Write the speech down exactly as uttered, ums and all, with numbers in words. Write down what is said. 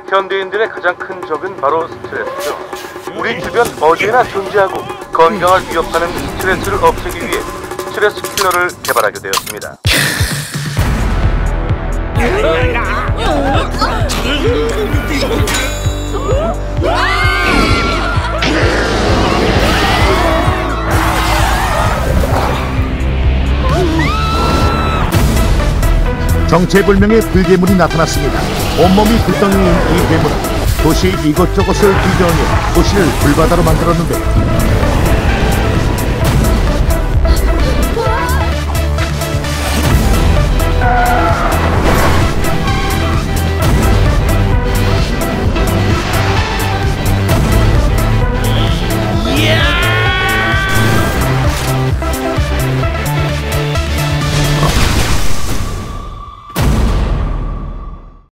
현대인들의 가장 큰 적은 바로 스트레스죠. 우리 주변 어디에나 존재하고 건강을 위협하는 스트레스를 없애기 위해 스트레스 킬러를 개발하게 되었습니다. 정체불명의 불괴물이 나타났습니다. 온몸이 불덩이인 이 괴물은 도시 이곳저곳을 뒤져오며 도시를 불바다로 만들었는데